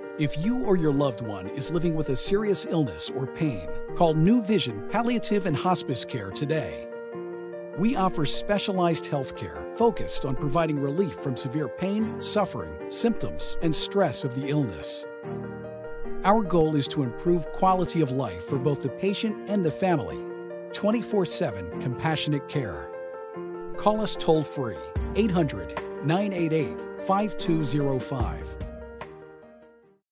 If you or your loved one is living with a serious illness or pain, call New Vision Palliative and Hospice Care today. We offer specialized health care focused on providing relief from severe pain, suffering, symptoms, and stress of the illness. Our goal is to improve quality of life for both the patient and the family. 24/7 compassionate care. Call us toll-free, 800-988-5205.